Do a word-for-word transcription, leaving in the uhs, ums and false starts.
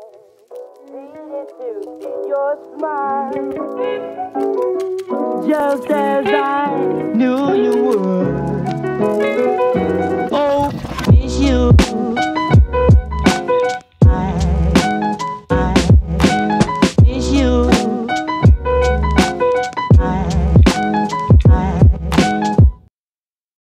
Needed to see your smile, just as I knew you would.